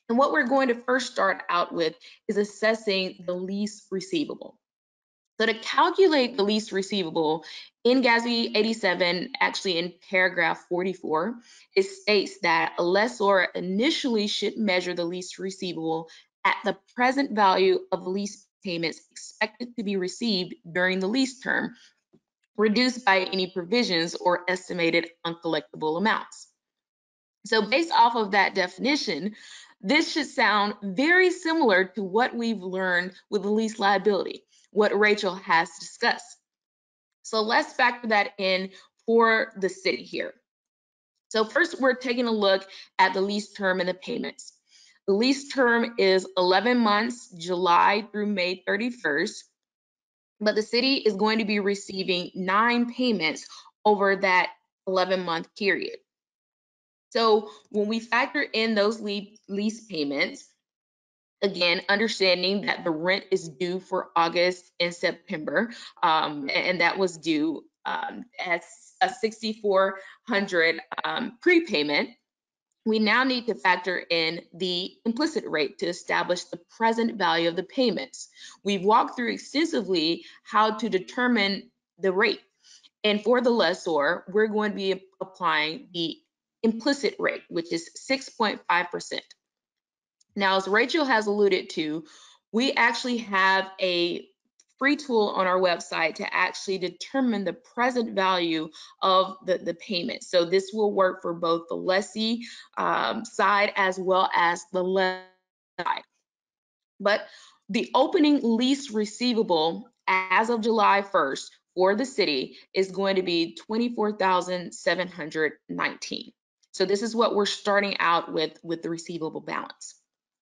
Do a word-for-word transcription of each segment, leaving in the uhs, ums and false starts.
And what we're going to first start out with is assessing the lease receivable. So to calculate the lease receivable in G A S B eighty-seven, actually in paragraph forty-four, it states that a lessor initially should measure the lease receivable at the present value of lease payments expected to be received during the lease term, reduced by any provisions or estimated uncollectible amounts. So based off of that definition, this should sound very similar to what we've learned with the lease liability, what Rachel has discussed. So let's factor that in for the city here. So first, we're taking a look at the lease term and the payments. The lease term is eleven months, July through May thirty-first, but the city is going to be receiving nine payments over that eleven month period. So when we factor in those lease payments, again, understanding that the rent is due for August and September, um, and that was due um, as a six thousand four hundred dollars um, prepayment, we now need to factor in the implicit rate to establish the present value of the payments. We've walked through extensively how to determine the rate. And for the lessor, we're going to be applying the implicit rate, which is six point five percent. Now, as Rachel has alluded to, we actually have a free tool on our website to actually determine the present value of the, the payment. So this will work for both the lessee um, side as well as the lessor side. But the opening lease receivable as of July first for the city is going to be twenty-four thousand seven hundred nineteen. So this is what we're starting out with with the receivable balance.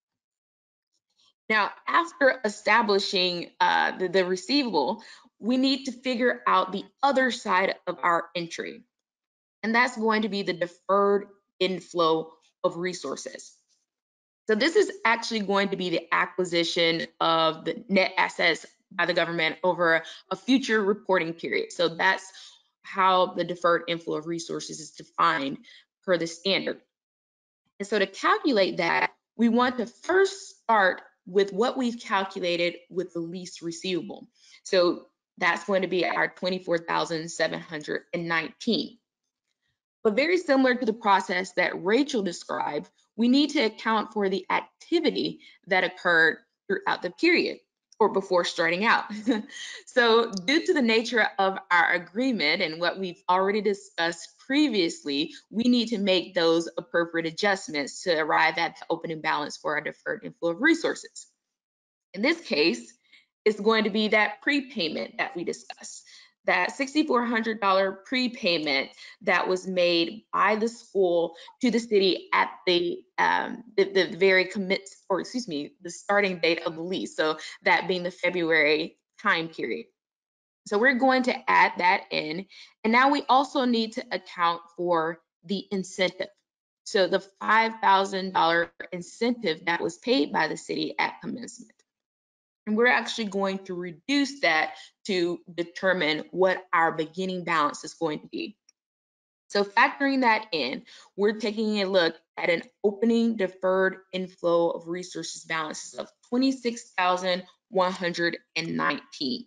Now, after establishing uh, the, the receivable, we need to figure out the other side of our entry, and that's going to be the deferred inflow of resources. So this is actually going to be the acquisition of the net assets by the government over a future reporting period. So that's how the deferred inflow of resources is defined per the standard. And so to calculate that, we want to first start with what we've calculated with the lease receivable. So that's going to be our twenty-four thousand seven hundred nineteen. But very similar to the process that Rachel described, we need to account for the activity that occurred throughout the period or before starting out. So due to the nature of our agreement and what we've already discussed previously, we need to make those appropriate adjustments to arrive at the opening balance for our deferred inflow of resources. In this case, it's going to be that prepayment that we discussed. That six thousand four hundred dollars prepayment that was made by the school to the city at the, um, the, the very commit, or excuse me, the starting date of the lease. So that being the February time period. So we're going to add that in. And now we also need to account for the incentive. So the five thousand dollars incentive that was paid by the city at commencement. And we're actually going to reduce that to determine what our beginning balance is going to be. So factoring that in, we're taking a look at an opening deferred inflow of resources balances of twenty-six thousand one hundred nineteen.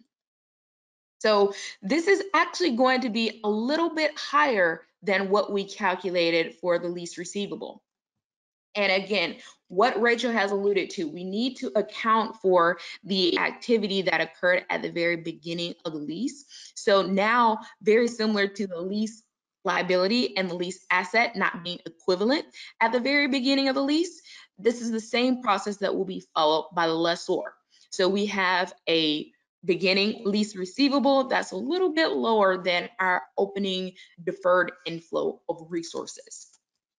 So this is actually going to be a little bit higher than what we calculated for the lease receivable. And again, what Rachel has alluded to, we need to account for the activity that occurred at the very beginning of the lease. So now, very similar to the lease liability and the lease asset not being equivalent at the very beginning of the lease, this is the same process that will be followed by the lessor. So we have a beginning lease receivable that's a little bit lower than our opening deferred inflow of resources.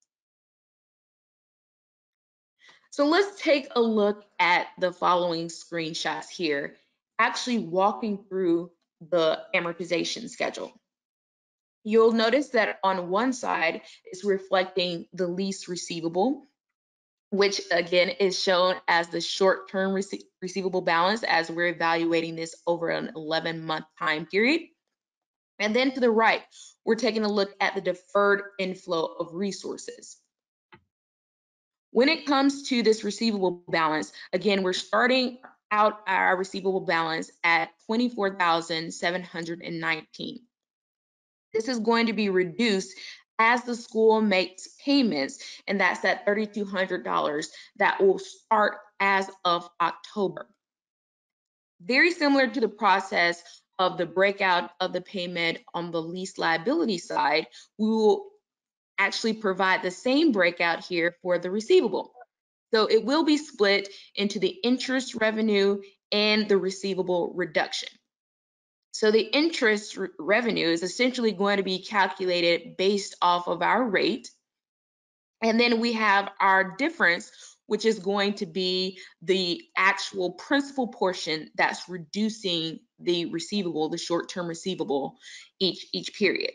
So let's take a look at the following screenshots here, actually walking through the amortization schedule. You'll notice that on one side is reflecting the lease receivable, which again is shown as the short-term rece receivable balance as we're evaluating this over an eleven month time period. And then to the right, we're taking a look at the deferred inflow of resources. When it comes to this receivable balance, again, we're starting out our receivable balance at twenty-four thousand seven hundred nineteen. This is going to be reduced as the school makes payments, and that's that three thousand two hundred dollars that will start as of October. Very similar to the process of the breakout of the payment on the lease liability side, we will actually provide the same breakout here for the receivable. So it will be split into the interest revenue and the receivable reduction. So the interest re revenue is essentially going to be calculated based off of our rate. And then we have our difference, which is going to be the actual principal portion that's reducing the receivable, the short-term receivable each, each period.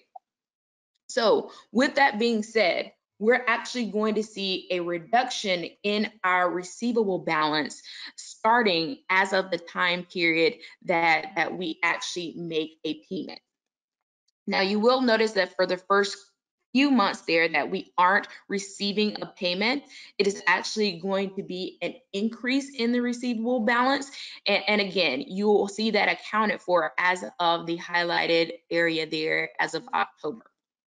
So with that being said, we're actually going to see a reduction in our receivable balance starting as of the time period that, that we actually make a payment. Now, you will notice that for the first few months there that we aren't receiving a payment, it is actually going to be an increase in the receivable balance. And, and again, you will see that accounted for as of the highlighted area there as of October.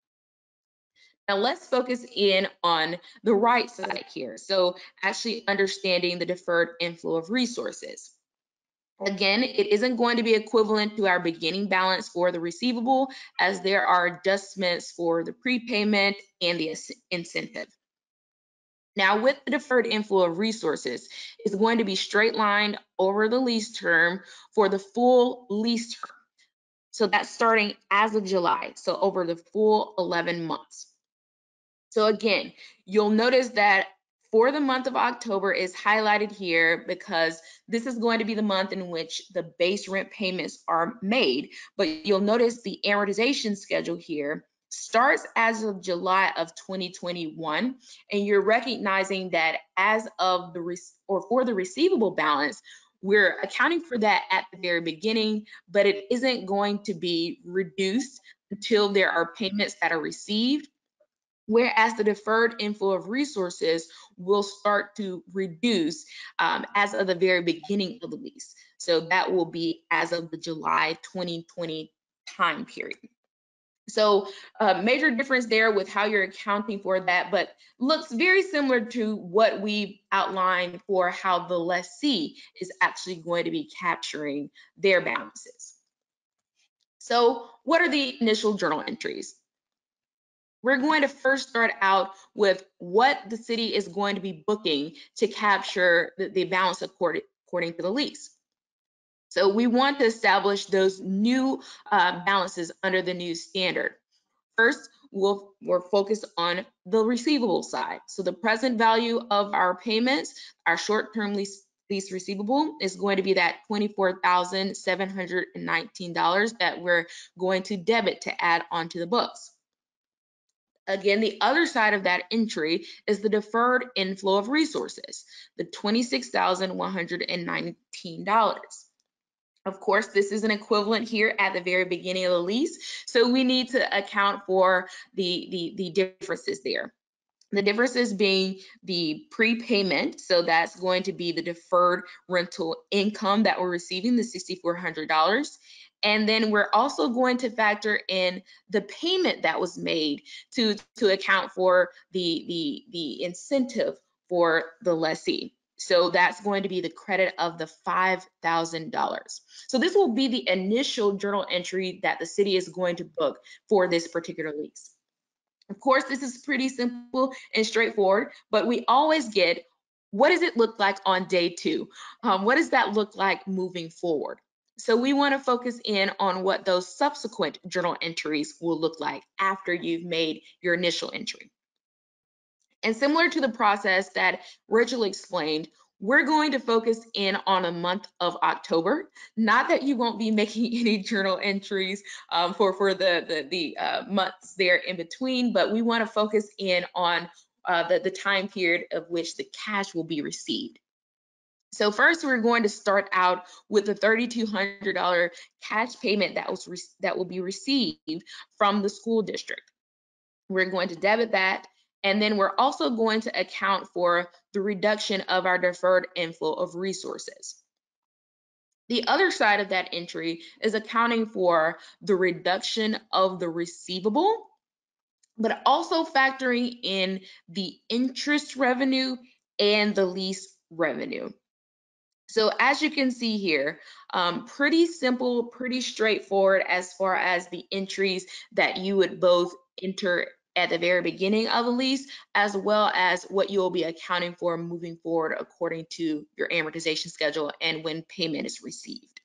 Now let's focus in on the right side here. So actually understanding the deferred inflow of resources. Again, it isn't going to be equivalent to our beginning balance for the receivable, as there are adjustments for the prepayment and the incentive. Now with the deferred inflow of resources, it's going to be straight lined over the lease term for the full lease term. So that's starting as of July, so over the full eleven months. So again, you'll notice that for the month of October is highlighted here because this is going to be the month in which the base rent payments are made. But you'll notice the amortization schedule here starts as of July of twenty twenty-one, and you're recognizing that as of the or for the receivable balance, we're accounting for that at the very beginning, but it isn't going to be reduced until there are payments that are received. Whereas the deferred inflow of resources will start to reduce um, as of the very beginning of the lease. So that will be as of the July twenty twenty time period. So a uh, major difference there with how you're accounting for that, but looks very similar to what we outlined for how the lessee is actually going to be capturing their balances. So what are the initial journal entries? We're going to first start out with what the city is going to be booking to capture the, the balance according, according to the lease. So we want to establish those new uh, balances under the new standard. First, we'll, we're focused on the receivable side. So the present value of our payments, our short-term lease, lease receivable is going to be that twenty-four thousand seven hundred nineteen dollars that we're going to debit to add onto the books. Again, the other side of that entry is the deferred inflow of resources, the twenty-six thousand one hundred nineteen dollars. Of course, this is an equivalent here at the very beginning of the lease, so we need to account for the, the, the differences there. The differences being the prepayment, so that's going to be the deferred rental income that we're receiving, the six thousand four hundred dollars. And then we're also going to factor in the payment that was made to, to account for the, the, the incentive for the lessee. So that's going to be the credit of the five thousand dollars. So this will be the initial journal entry that the city is going to book for this particular lease. Of course, this is pretty simple and straightforward, but we always get, what does it look like on day two? Um, what does that look like moving forward? So we want to focus in on what those subsequent journal entries will look like after you've made your initial entry. And similar to the process that Rachel explained, we're going to focus in on the month of October. Not that you won't be making any journal entries um, for, for the, the, the uh, months there in between, but we want to focus in on uh, the, the time period of which the cash will be received. So first, we're going to start out with the three thousand two hundred dollar cash payment that was that will be received from the school district. We're going to debit that And then we're also going to account for the reduction of our deferred inflow of resources. The other side of that entry is accounting for the reduction of the receivable, but also factoring in the interest revenue and the lease revenue. So as you can see here, um, pretty simple, pretty straightforward as far as the entries that you would both enter at the very beginning of a lease, as well as what you will be accounting for moving forward according to your amortization schedule and when payment is received.